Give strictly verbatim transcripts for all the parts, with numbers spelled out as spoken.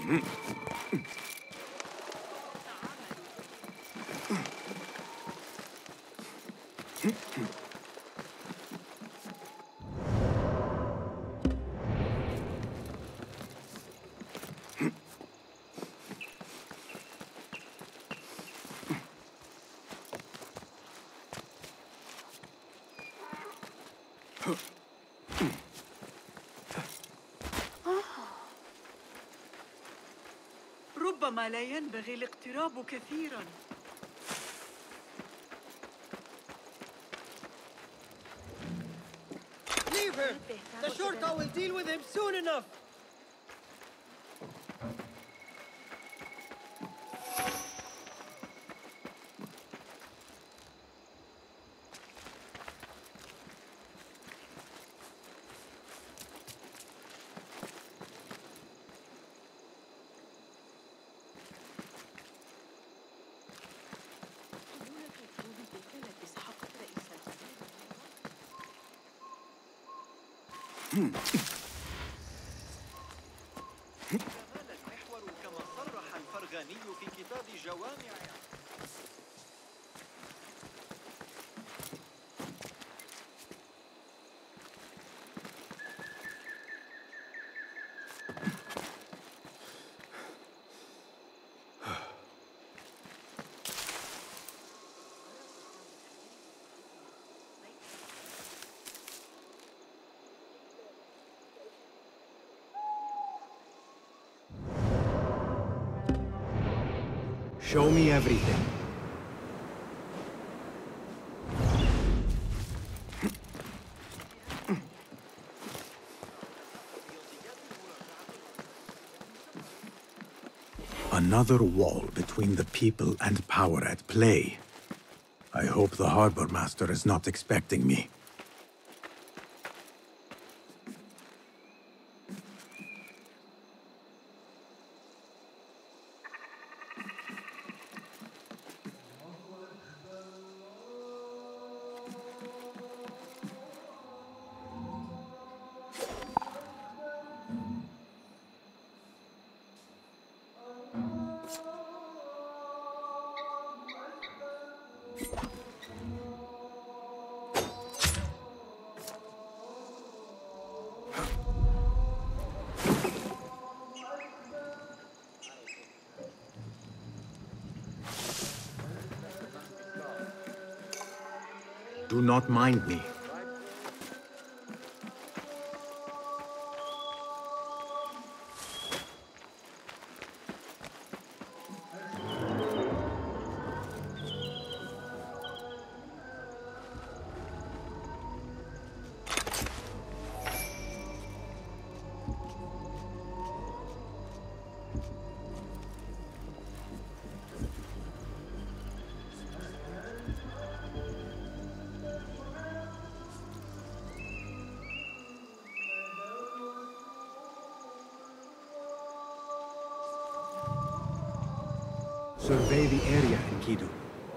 ربما لا ينبغي الاقتراب كثيراً. Leave him! The Shorta will deal with him soon enough! المحور كما صرح الفرغاني في كتاب جوامع. Show me everything. Another wall between the people and power at play. I hope the Harbormaster is not expecting me. Do not mind me. Survey the area, Enkidu.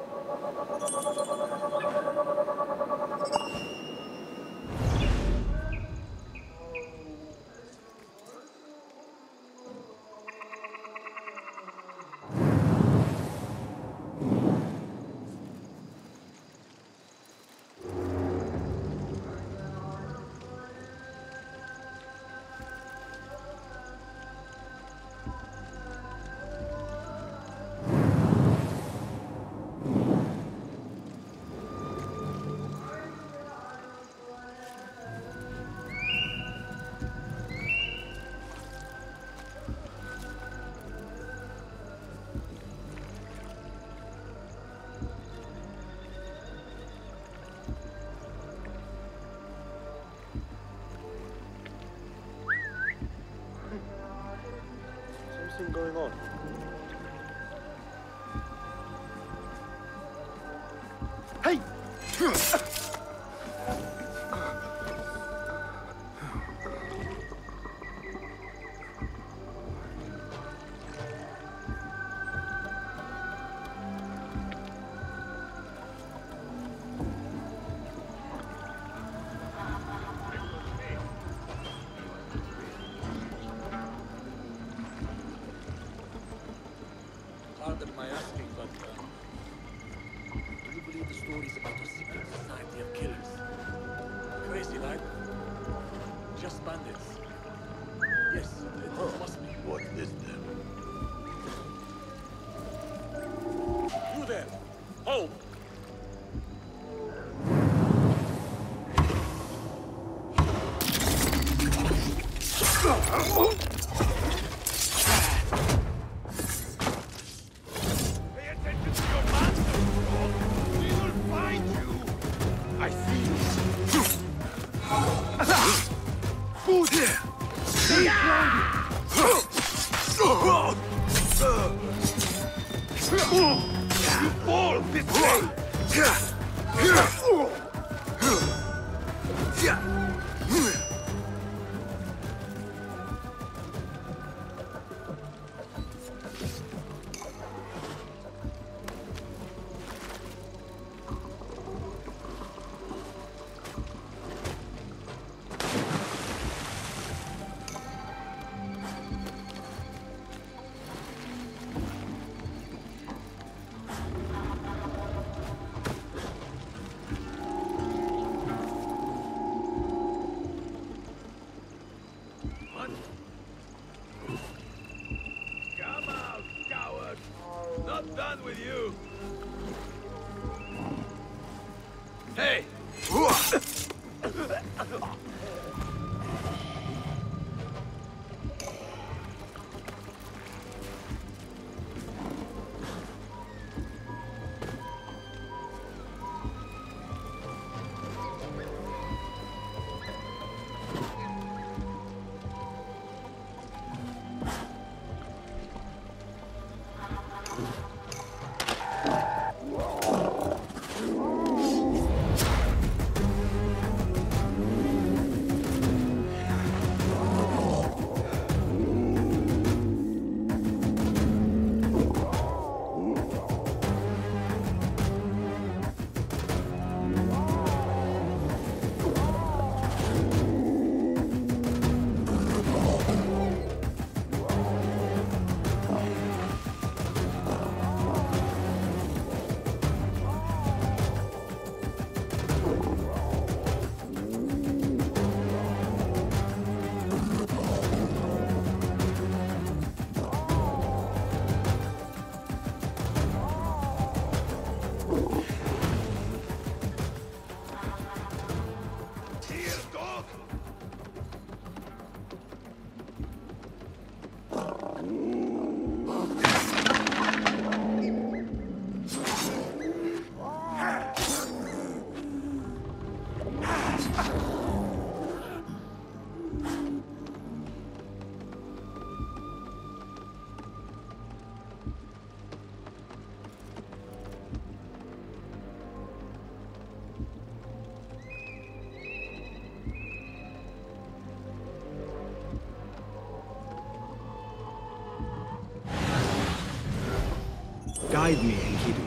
Something going on. Hey! crazy line? Just bandits. Yes, it Huh. must be. What's this then? You there! Hold! Pay attention to your master, Frog. We will find you. I see you. Food here. Stay grounded. You fall this way. Come out, coward! Not done with you! Hey! Guide me, Enkidu.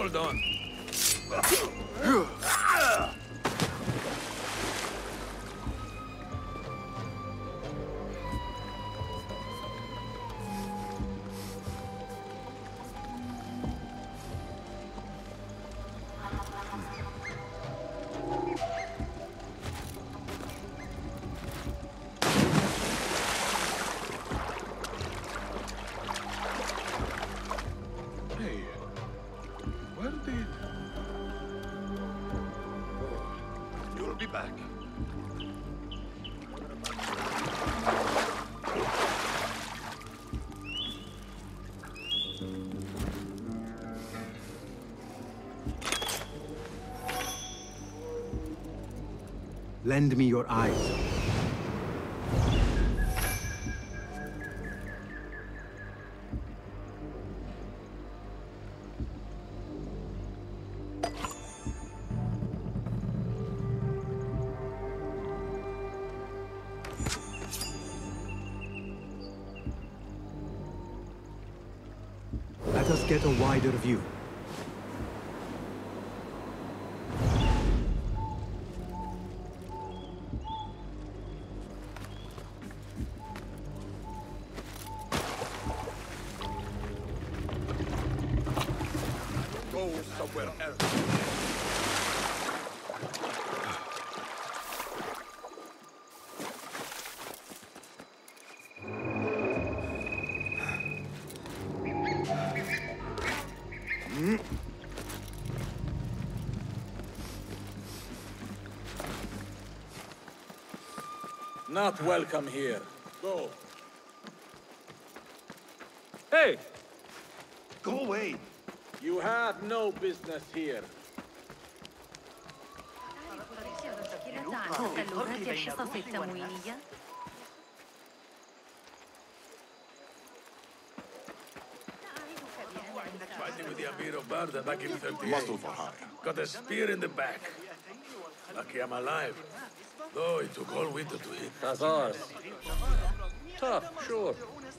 Hold on. You'll be back. Lend me your eyes. Let us get a wider view. Go somewhere else. Not welcome here. Go. Hey! Go away. You have no business here. تعرف تسللات الحصص التموينية؟ Fighting with the Amir of Baghdad back in thirty-eight. Muscle for hire. Got a spear in the back. Lucky I'm alive. Though it took all winter to eat. That's ours. Tough, sure.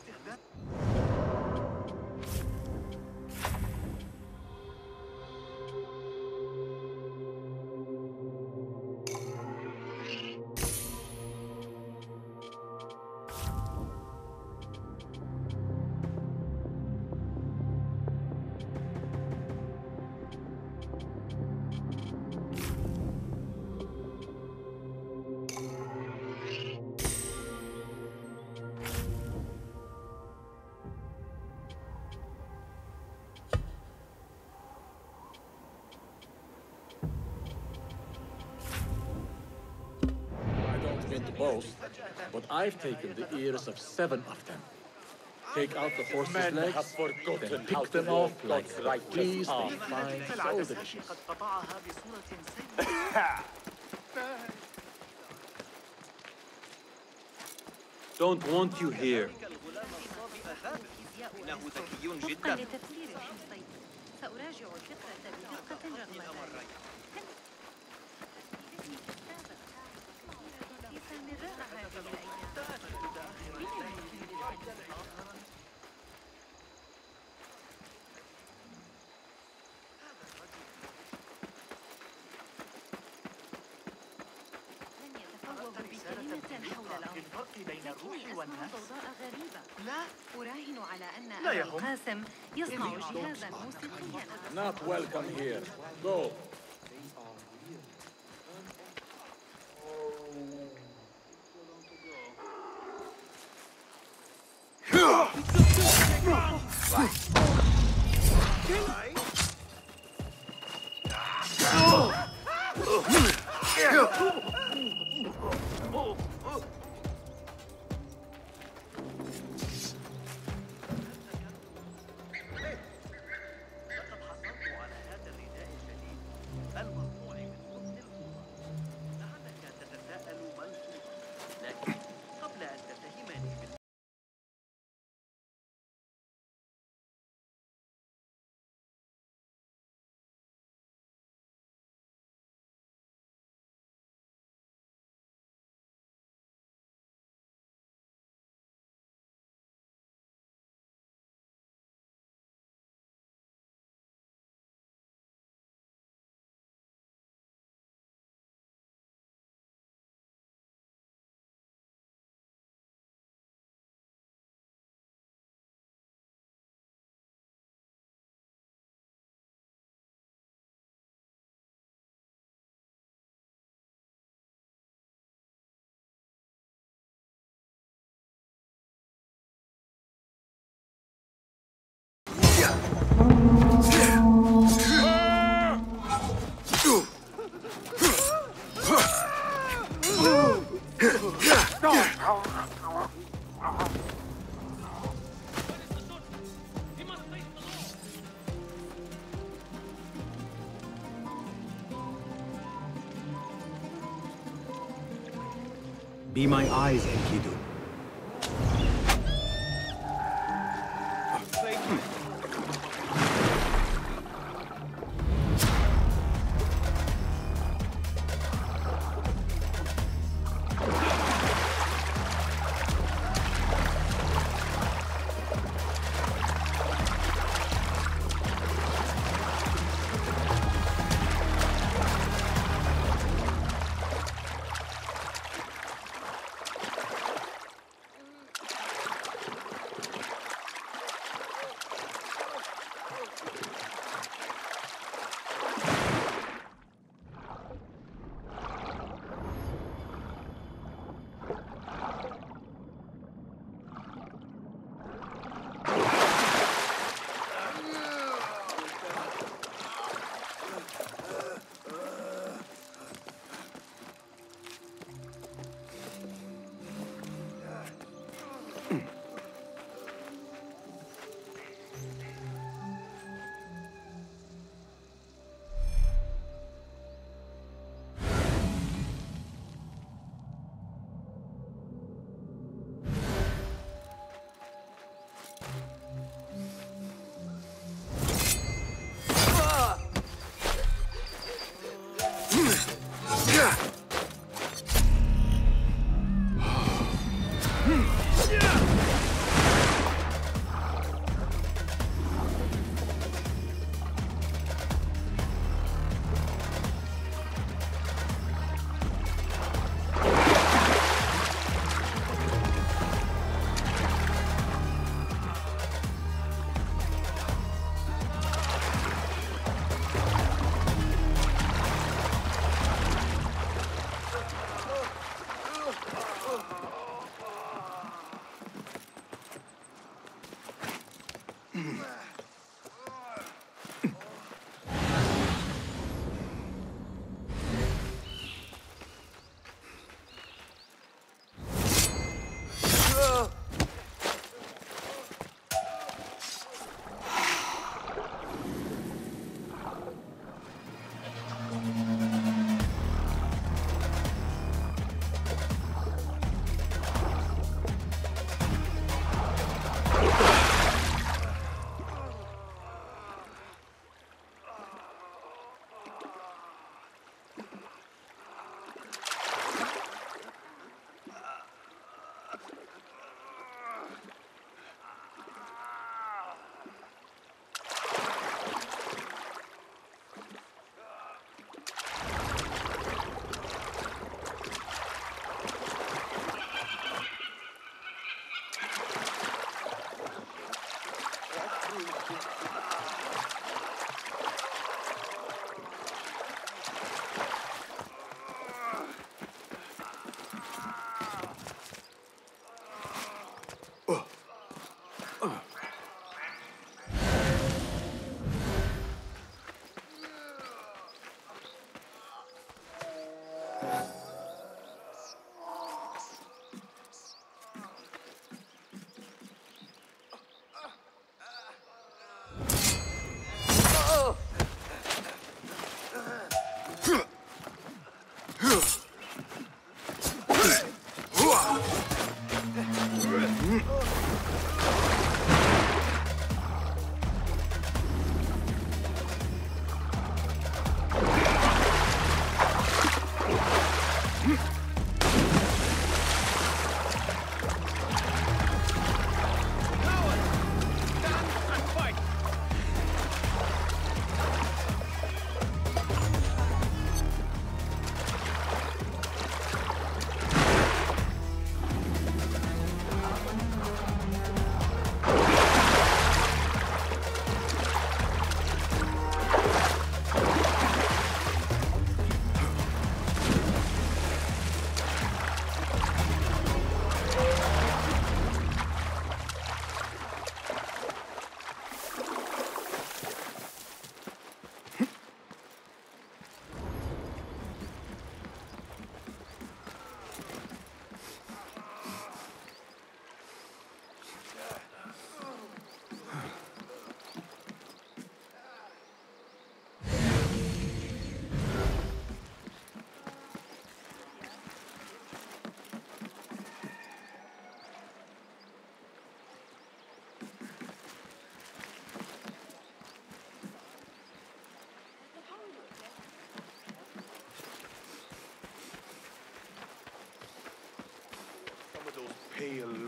To boast, but I've taken the ears of seven of them. Take out the horse's Men legs, have forgotten then how pick to them walk off like God's the righteous fleas path. they find so delicious. Don't want you here. وفقا لتفسير الحصين سأراجع الفكرة بدقة رغم ذلك. أراهن على أن أبا القاسم يصنع جهازا موسيقيا. Not welcome here. Go. Be my eyes, Enkidu.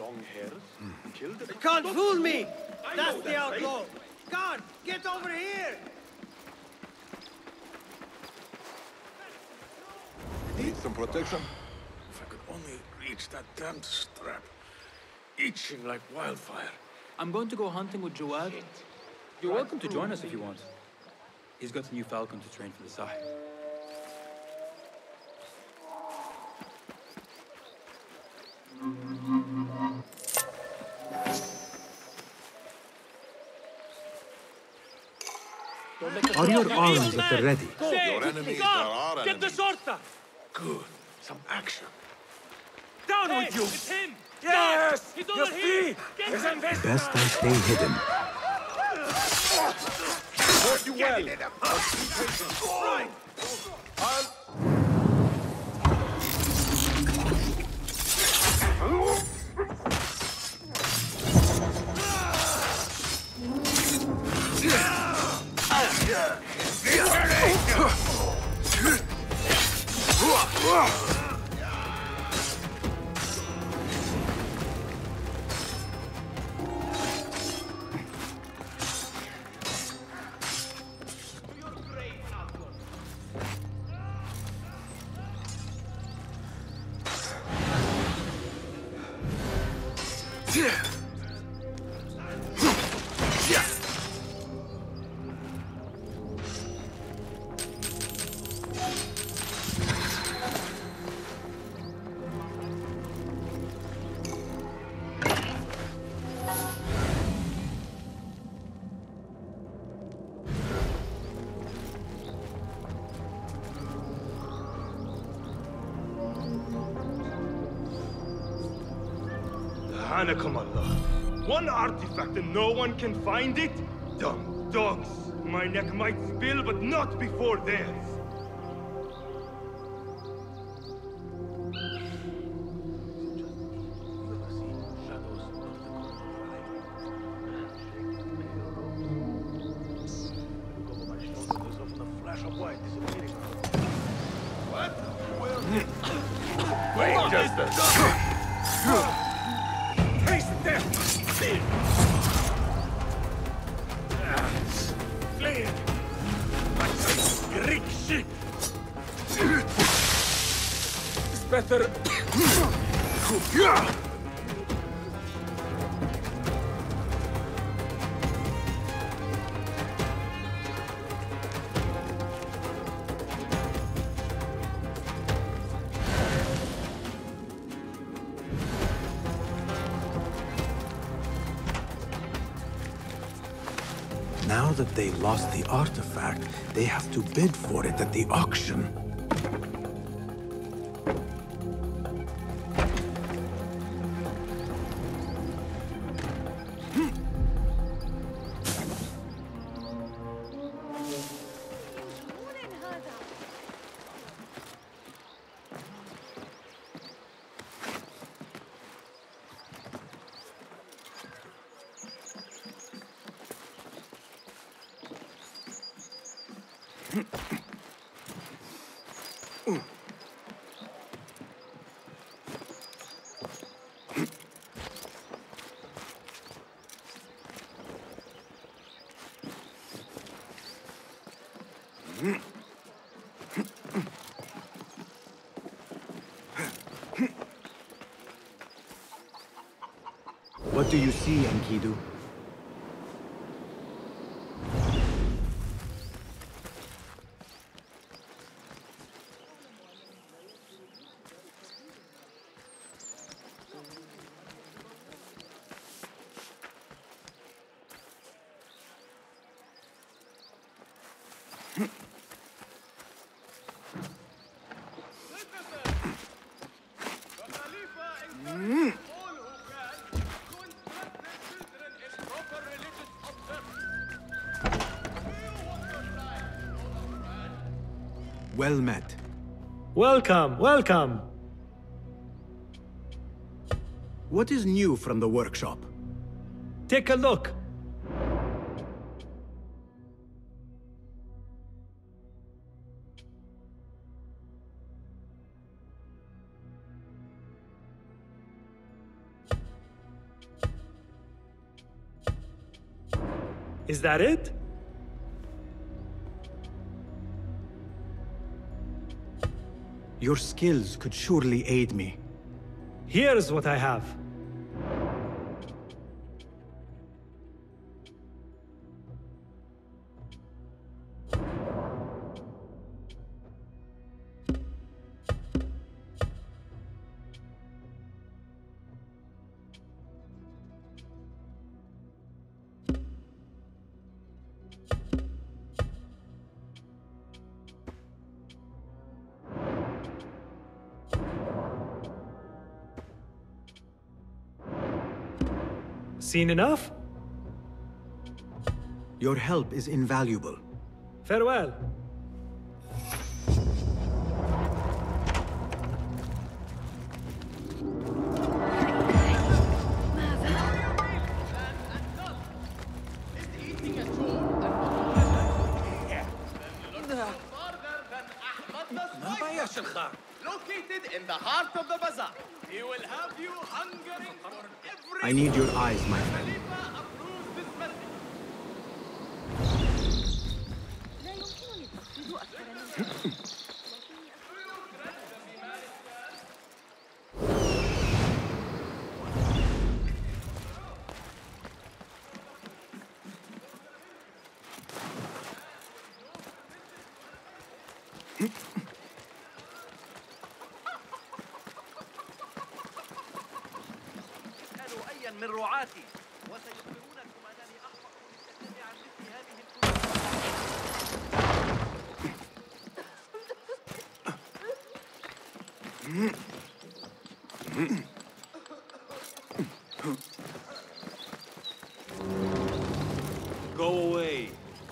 long hairs. Killed You can't fool me! That's the outlaw! God, get over here! Need some protection? If I could only reach that damned strap. Itching like wildfire. I'm going to go hunting with Jawad. You're welcome to join us if you want. He's got a new falcon to train for the Sahib. Are your arms at the ready? Your enemies are our Get the enemies. sorta! Good. Some action. Down with you! It's him! Yes! He's You're over here! free! Get It's him! invest- Best I stay hidden. Work you well. Right! Anakum Allah. One artifact and no one can find it? Dumb dogs. My neck might spill, but not before theirs. Wait just a second. Taste them! Flee! Like a Greek ship! It's better... Now that they lost the artifact, they have to bid for it at the auction. What do you see, Enkidu? Well met. Welcome, welcome. What is new from the workshop? Take a look. Is that it? Your skills could surely aid me. Here's what I have. Seen enough? Your help is invaluable. Farewell. Located in the heart of the bazaar. He will have you hungering for every... I need your eyes, my friend. من رعاتي وسيخبرونكم أنني أحفظ للتكلم عن مثل هذه Go away.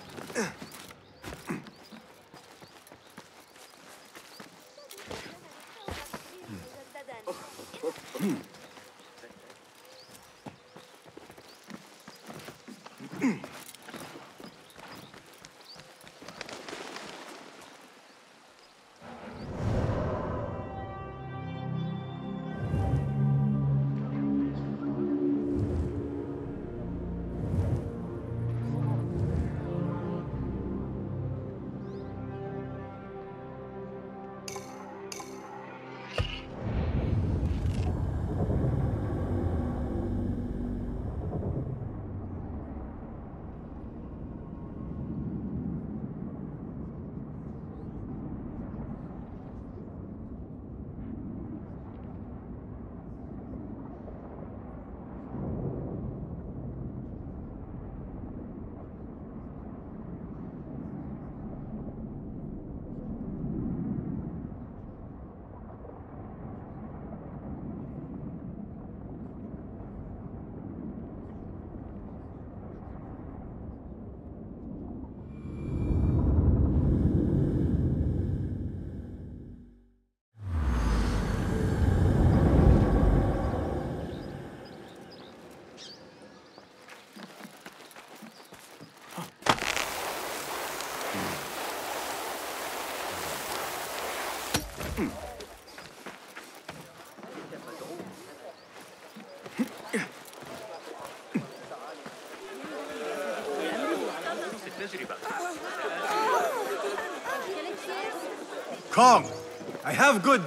Come! I have good...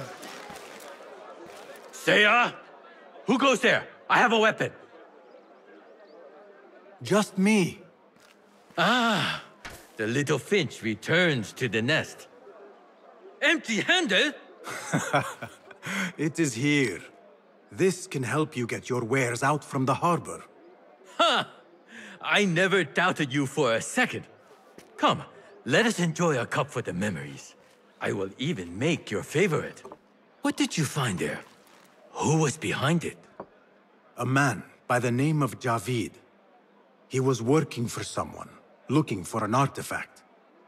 Saya? Who goes there? I have a weapon. Just me. Ah, the little finch returns to the nest. Empty-handed? It is here. This can help you get your wares out from the harbor. Ha! I never doubted you for a second. Come, let us enjoy a cup for the memories. I will even make your favorite. What did you find there? Who was behind it? A man by the name of Javid. He was working for someone, looking for an artifact.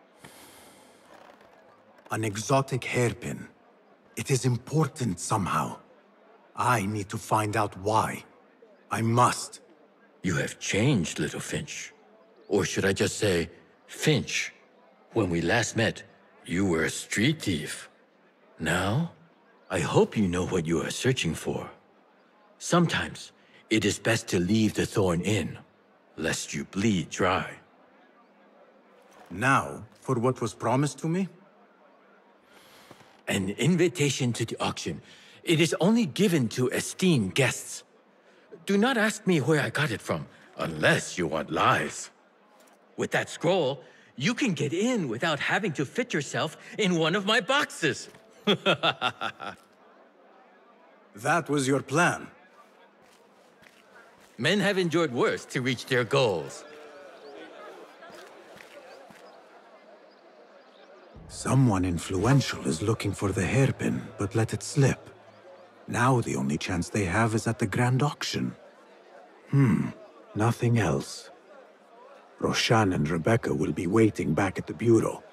An exotic hairpin. It is important somehow. I need to find out why. I must. You have changed, little Finch. Or should I just say, Finch? When we last met, you were a street thief. Now, I hope you know what you are searching for. Sometimes, it is best to leave the thorn in, lest you bleed dry. Now, for what was promised to me? An invitation to the auction. It is only given to esteemed guests. Do not ask me where I got it from, unless you want lies. With that scroll, you can get in without having to fit yourself in one of my boxes. That was your plan. Men have endured worse to reach their goals. Someone influential is looking for the hairpin, but let it slip. Now the only chance they have is at the grand auction. Hmm, nothing else. Roshan and Rebecca will be waiting back at the bureau.